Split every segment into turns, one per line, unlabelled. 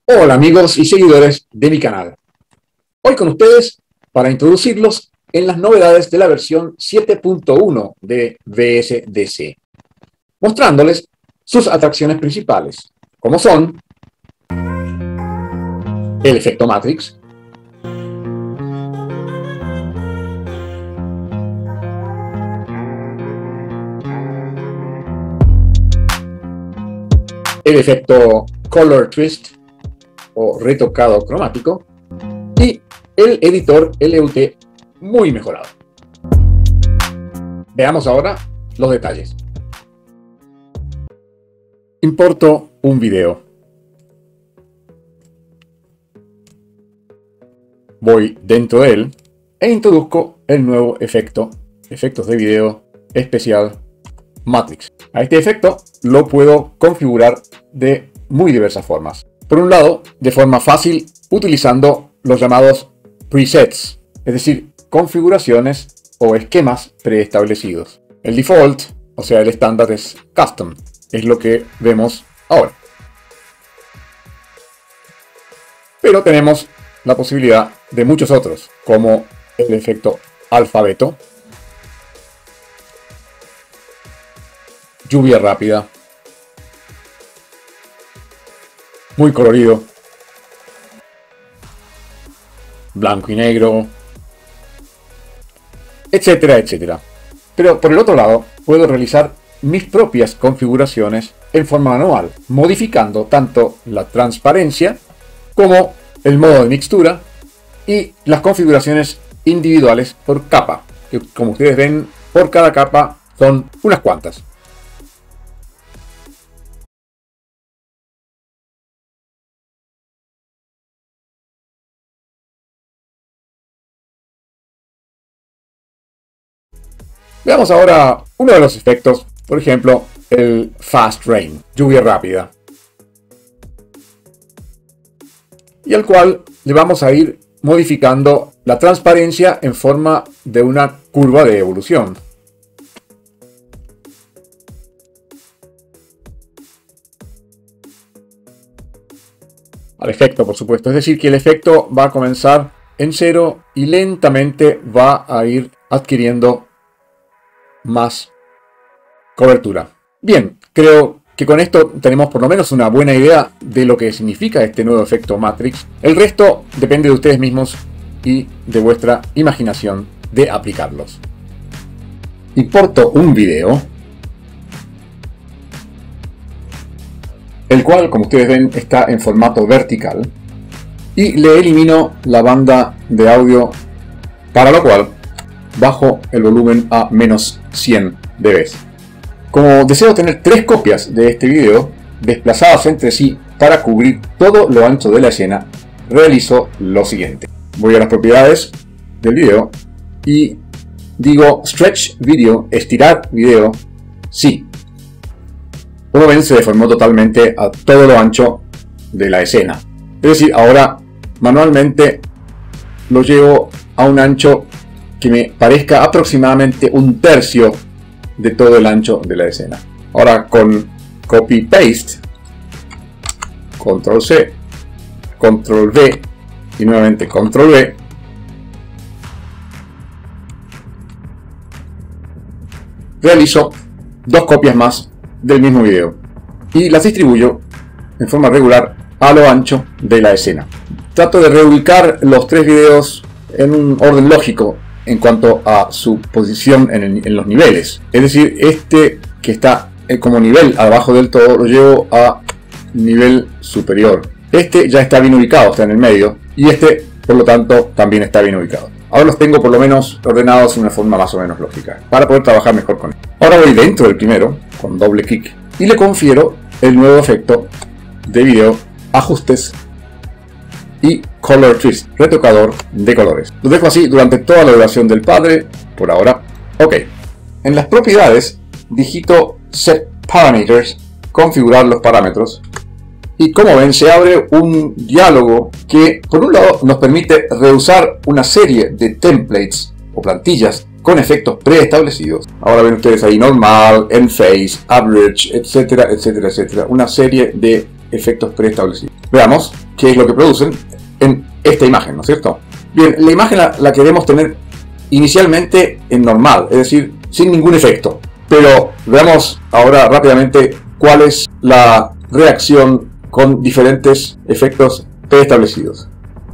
Hola amigos y seguidores de mi canal. Hoy con ustedes para introducirlos en las novedades de la versión 7.1 de VSDC, mostrándoles sus atracciones principales, como son el efecto Matrix, el efecto Color Twist o retocado cromático y el editor LUT muy mejorado. Veamos ahora los detalles. Importo un video. Voy dentro de él e introduzco el nuevo efectos de video especial Matrix. A este efecto lo puedo configurar de muy diversas formas. Por un lado, de forma fácil utilizando los llamados presets, es decir, configuraciones o esquemas preestablecidos. El default, o sea el estándar, es custom, es lo que vemos ahora. Pero tenemos la posibilidad de muchos otros, como el efecto alfabeto, lluvia rápida, muy colorido, blanco y negro, etcétera, etcétera. Pero por el otro lado, puedo realizar mis propias configuraciones en forma manual, modificando tanto la transparencia como el modo de mixtura y las configuraciones individuales por capa, que como ustedes ven, por cada capa son unas cuantas. Veamos ahora uno de los efectos, por ejemplo, el Fast Rain, lluvia rápida, y al cual le vamos a ir modificando la transparencia en forma de una curva de evolución. Al efecto, por supuesto, es decir, que el efecto va a comenzar en 0 y lentamente va a ir adquiriendo más cobertura. Bien, creo que con esto tenemos por lo menos una buena idea de lo que significa este nuevo efecto Matrix. El resto depende de ustedes mismos y de vuestra imaginación de aplicarlos. Importo un video, el cual, como ustedes ven, está en formato vertical, y le elimino la banda de audio, para lo cual bajo el volumen a menos 100 dB. Como deseo tener 3 copias de este video desplazadas entre sí para cubrir todo lo ancho de la escena, realizo lo siguiente. Voy a las propiedades del video y digo Stretch Video, estirar video, sí. Como ven, se deformó totalmente a todo lo ancho de la escena. Es decir, ahora manualmente lo llevo a un ancho que me parezca aproximadamente un tercio de todo el ancho de la escena. Ahora con Copy Paste, Control C, Control V y nuevamente Control V, realizo 2 copias más del mismo video y las distribuyo en forma regular a lo ancho de la escena. Trato de reubicar los 3 videos en un orden lógico en cuanto a su posición en los niveles. Es decir, este que está como nivel abajo del todo lo llevo a nivel superior. Este ya está bien ubicado, está en el medio, y este, por lo tanto, también está bien ubicado. Ahora los tengo por lo menos ordenados de una forma más o menos lógica, para poder trabajar mejor con él. Ahora voy dentro del primero, con doble clic, y le confiero el nuevo efecto de video, ajustes y Color Twist, retocador de colores. Lo dejo así durante toda la duración del padre, por ahora. Ok. En las propiedades, digito Set Parameters, configurar los parámetros. Y como ven, se abre un diálogo que, por un lado, nos permite reusar una serie de templates o plantillas con efectos preestablecidos. Ahora ven ustedes ahí normal, end phase, average, etcétera, etcétera, etcétera. Una serie de efectos preestablecidos. Veamos qué es lo que producen en esta imagen, ¿no es cierto? Bien, la imagen la queremos tener inicialmente en normal, es decir, sin ningún efecto. Pero veamos ahora rápidamente cuál es la reacción con diferentes efectos preestablecidos.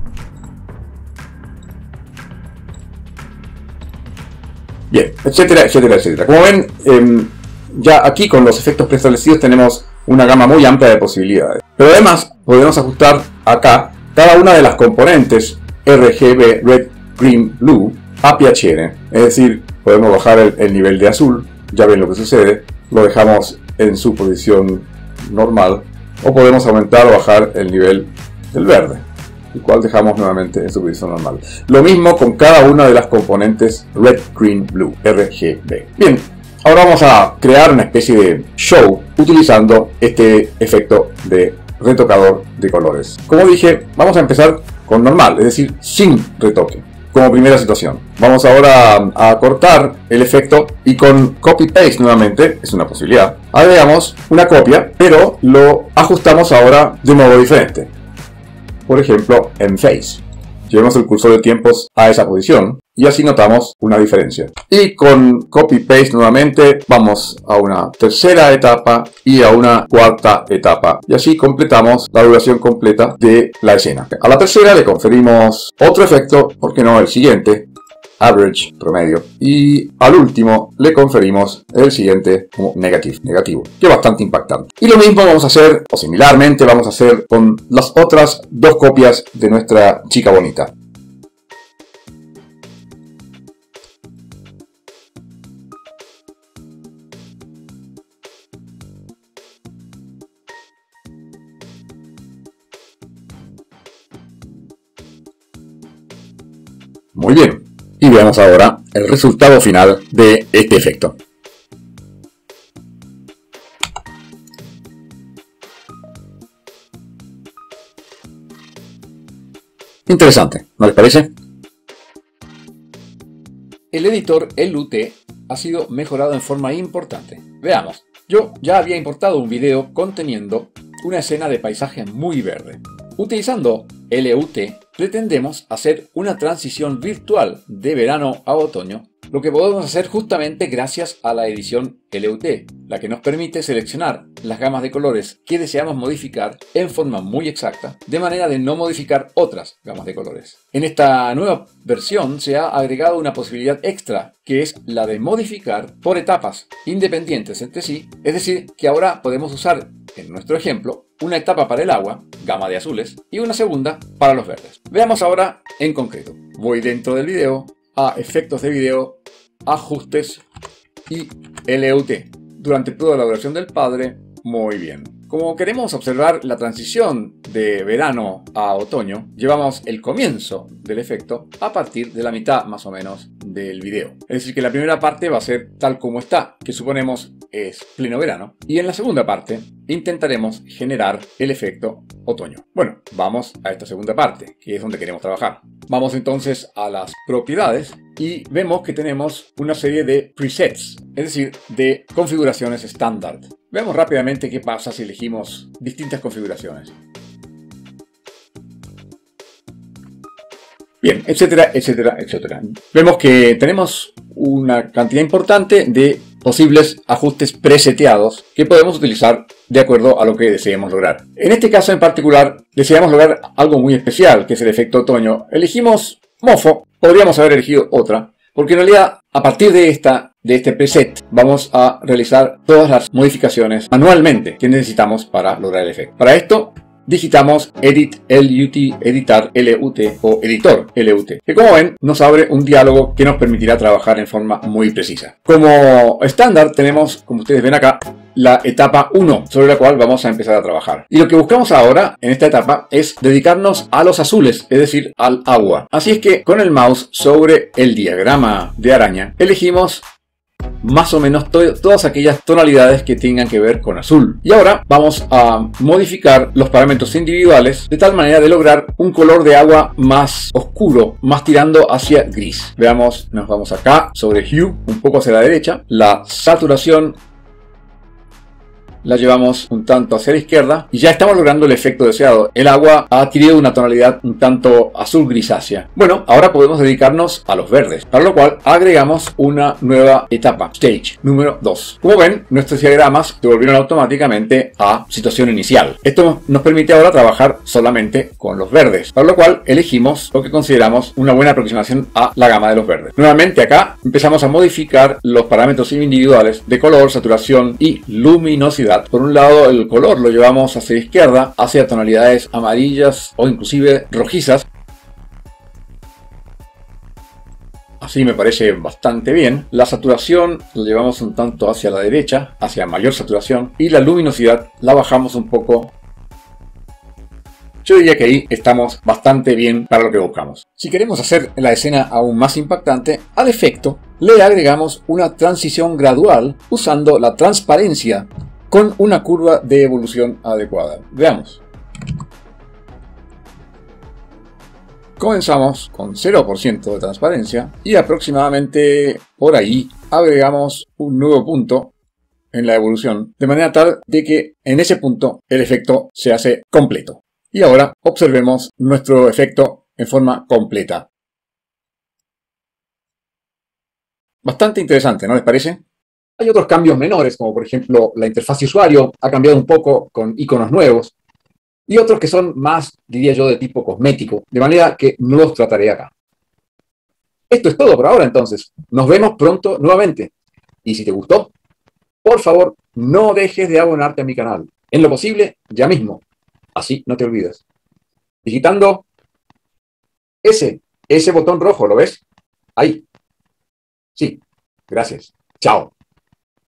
Bien, etcétera, etcétera, etcétera. Como ven, ya aquí con los efectos preestablecidos tenemos una gama muy amplia de posibilidades. Pero además podemos ajustar acá cada una de las componentes RGB, Red, Green, Blue a piacere. Es decir, podemos bajar el nivel de azul, ya ven lo que sucede, lo dejamos en su posición normal, o podemos aumentar o bajar el nivel del verde, el cual dejamos nuevamente en su posición normal. Lo mismo con cada una de las componentes Red, Green, Blue, RGB. Bien, ahora vamos a crear una especie de show utilizando este efecto de retocador de colores. Como dije, vamos a empezar con normal, es decir, sin retoque, como primera situación. Vamos ahora a cortar el efecto y con copy-paste nuevamente, es una posibilidad, agregamos una copia, pero lo ajustamos ahora de modo diferente. Por ejemplo, en Face. Llevamos el cursor de tiempos a esa posición y así notamos una diferencia. Y con copy-paste nuevamente vamos a una tercera etapa y a una cuarta etapa. Y así completamos la duración completa de la escena. A la tercera le conferimos otro efecto, ¿por qué no el siguiente? Average, promedio. Y al último le conferimos el siguiente como negativo, que es bastante impactante. Y lo mismo vamos a hacer, o similarmente vamos a hacer con las otras dos copias de nuestra chica bonita. Muy bien. Y veamos ahora el resultado final de este efecto. Interesante, ¿no les parece? El editor LUT ha sido mejorado en forma importante. Veamos, yo ya había importado un video conteniendo una escena de paisaje muy verde. Utilizando LUT pretendemos hacer una transición virtual de verano a otoño, lo que podemos hacer justamente gracias a la edición LUT, la que nos permite seleccionar las gamas de colores que deseamos modificar en forma muy exacta, de manera de no modificar otras gamas de colores. En esta nueva versión se ha agregado una posibilidad extra, que es la de modificar por etapas independientes entre sí, es decir, que ahora podemos usar, en nuestro ejemplo, una etapa para el agua, gama de azules, y una segunda para los verdes. Veamos ahora en concreto. Voy dentro del video, a efectos de video, ajustes y LUT. Durante toda la duración del padre, muy bien. Como queremos observar la transición de verano a otoño, llevamos el comienzo del efecto a partir de la mitad más o menos del video. Es decir, que la primera parte va a ser tal como está, que suponemos es pleno verano, y en la segunda parte intentaremos generar el efecto otoño. Bueno, vamos a esta segunda parte, que es donde queremos trabajar. Vamos entonces a las propiedades y vemos que tenemos una serie de presets, es decir, de configuraciones estándar. Veamos rápidamente qué pasa si elegimos distintas configuraciones. Bien, etcétera, etcétera, etcétera. Vemos que tenemos una cantidad importante de posibles ajustes preseteados que podemos utilizar de acuerdo a lo que deseemos lograr. En este caso en particular, deseamos lograr algo muy especial, que es el efecto otoño. Elegimos mofo, podríamos haber elegido otra, porque en realidad a partir de este preset vamos a realizar todas las modificaciones manualmente que necesitamos para lograr el efecto. Para esto digitamos Edit LUT, editar LUT o editor LUT, que como ven nos abre un diálogo que nos permitirá trabajar en forma muy precisa. Como estándar tenemos, como ustedes ven acá, la etapa 1, sobre la cual vamos a empezar a trabajar. Y lo que buscamos ahora, en esta etapa, es dedicarnos a los azules, es decir, al agua. Así es que con el mouse sobre el diagrama de araña, elegimos más o menos todas aquellas tonalidades que tengan que ver con azul. Y ahora vamos a modificar los parámetros individuales de tal manera de lograr un color de agua más oscuro, más tirando hacia gris. Veamos, nos vamos acá sobre Hue, un poco hacia la derecha, la saturación la llevamos un tanto hacia la izquierda y ya estamos logrando el efecto deseado. El agua ha adquirido una tonalidad un tanto azul grisácea. Bueno, ahora podemos dedicarnos a los verdes, para lo cual agregamos una nueva etapa, stage número 2. Como ven, nuestros diagramas se volvieron automáticamente a situación inicial. Esto nos permite ahora trabajar solamente con los verdes, para lo cual elegimos lo que consideramos una buena aproximación a la gama de los verdes. Nuevamente acá empezamos a modificar los parámetros individuales de color, saturación y luminosidad. Por un lado, el color lo llevamos hacia la izquierda, hacia tonalidades amarillas o inclusive rojizas. Así me parece bastante bien. La saturación lo llevamos un tanto hacia la derecha, hacia mayor saturación, y la luminosidad la bajamos un poco. Yo diría que ahí estamos bastante bien para lo que buscamos. Si queremos hacer la escena aún más impactante, al efecto le agregamos una transición gradual usando la transparencia con una curva de evolución adecuada. Veamos. Comenzamos con 0% de transparencia y aproximadamente por ahí agregamos un nuevo punto en la evolución, de manera tal de que en ese punto el efecto se hace completo. Y ahora observemos nuestro efecto en forma completa. Bastante interesante, ¿no les parece? Hay otros cambios menores, como por ejemplo la interfaz de usuario ha cambiado un poco con iconos nuevos, y otros que son más, diría yo, de tipo cosmético, de manera que no los trataré acá. Esto es todo por ahora entonces. Nos vemos pronto nuevamente. Y si te gustó, por favor, no dejes de abonarte a mi canal. En lo posible, ya mismo. Así no te olvides. Digitando ese botón rojo, ¿lo ves? Ahí. Sí, gracias. Chao.